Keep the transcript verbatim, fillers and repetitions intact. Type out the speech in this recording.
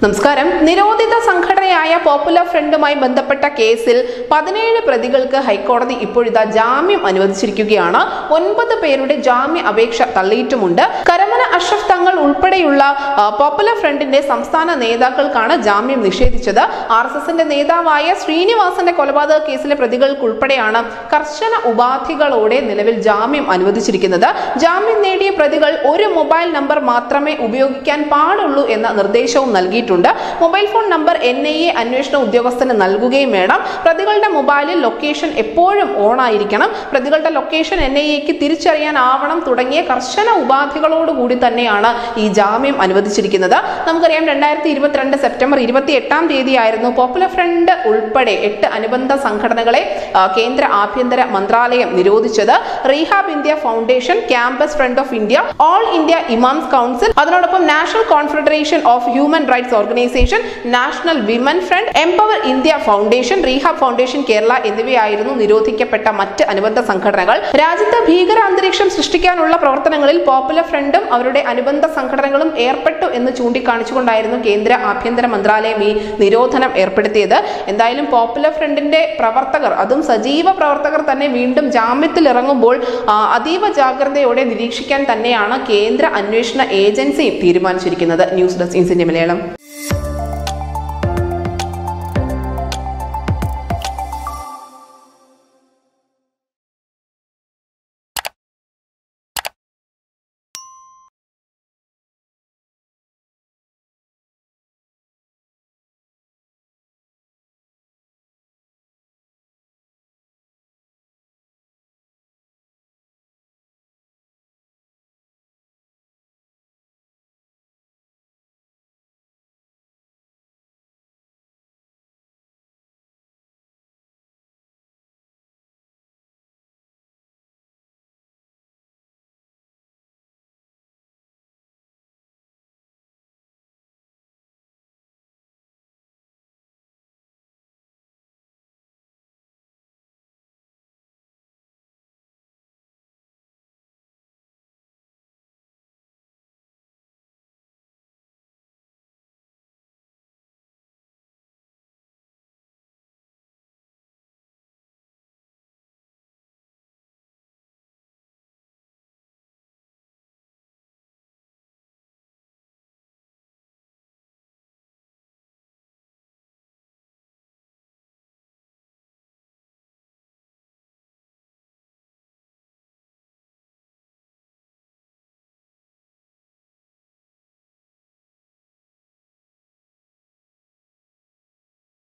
നമസ്കാരം. നിരോധിത സംഘടനയായ പോപ്പുലർ ഫ്രണ്ടുമായി ബന്ധപ്പെട്ട കേസിൽ പതിനേഴ് പ്രതികൾക്ക് ഹൈക്കോടതി ഇപ്പോഴിതാ ജാമ്യം അനുവദിച്ചിരിക്കുകയാണ്. ഒൻപത് പേരുടെ ജാമ്യ അപേക്ഷ തള്ളിയിട്ടുമുണ്ട്. കരമന അഷ്റഫ് തങ്ങൾ ഉൾപ്പെടെയുള്ള പോപ്പുലർ ഫ്രണ്ടിന്റെ സംസ്ഥാന നേതാക്കൾക്കാണ് ജാമ്യം നിഷേധിച്ചത്. ആർ എസ് എസിന്റെ നേതാവായ ശ്രീനിവാസന്റെ കൊലപാതക കേസിലെ പ്രതികൾക്കുൾപ്പെടെയാണ് കർശന ഉപാധികളോടെ നിലവിൽ ജാമ്യം അനുവദിച്ചിരിക്കുന്നത്. ജാമ്യം നേടിയ പ്രതികൾ ഒരു മൊബൈൽ നമ്പർ മാത്രമേ ഉപയോഗിക്കാൻ പാടുള്ളൂ എന്ന നിർദ്ദേശവും നൽകിയിട്ടുണ്ട്. Mobile phone number N I A അന്വേഷണ ഉദ്യോഗസ്ഥന് നൽകുകയും വേണം. പ്രതികളുടെ മൊബൈലിൽ ലൊക്കേഷൻ എപ്പോഴും ഓൺ ആയിരിക്കണം. പ്രതികളുടെ ലൊക്കേഷൻ എൻ ഐ എക്ക് തിരിച്ചറിയാനാവണം തുടങ്ങിയ കർശന ഉപാധികളോടുകൂടി തന്നെയാണ് ഈ ജാമ്യം അനുവദിച്ചിരിക്കുന്നത്. നമുക്കറിയാം, രണ്ടായിരത്തി ഇരുപത്തിരണ്ട് സെപ്റ്റംബർ ഇരുപത്തി എട്ടാം തീയതി ആയിരുന്നു പോപ്പുലർ ഫ്രണ്ട് ഉൾപ്പെടെ എട്ട് അനുബന്ധ സംഘടനകളെ കേന്ദ്ര ആഭ്യന്തര മന്ത്രാലയം നിരോധിച്ചത്. Rehab India foundation, campus front of India, all India imams council, അതിനോടൊപ്പം national confederation of human rights organisation, national women front, empower India foundation, rehab foundation Kerala എന്നിവയായിരുന്നു നിരോധിക്കപ്പെട്ട മറ്റ് അനുബന്ധ സംഘടനകൾ. രാജ്യത്ത് ഭീകര അന്തരീക്ഷം സൃഷ്ടിക്കാനുള്ള പ്രവർത്തനങ്ങളിൽ പോപ്പുലർ ഫ്രണ്ടും അവരുടെ അനുബന്ധ സംഘടനകളും ഏർപ്പെട്ടു എന്ന് ചൂണ്ടിക്കാണിച്ചുകൊണ്ടായിരുന്നു കേന്ദ്ര ആഭ്യന്തര മന്ത്രാലയം ഈ നിരോധനം ഏർപ്പെടുത്തിയത്. എന്തായാലും പോപ്പുലർ ഫ്രണ്ടിന്റെ പ്രവർത്തകർ, അതും സജീവ പ്രവർത്തകർ തന്നെ വീണ്ടും ജാമ്യത്തിൽ ഇറങ്ങുമ്പോൾ അതീവ ജാഗ്രതയോടെ നിരീക്ഷിക്കാൻ തന്നെയാണ് കേന്ദ്ര അന്വേഷണ ഏജൻസിയും തീരുമാനിച്ചിരിക്കുന്നത്. News desk India Malayalam.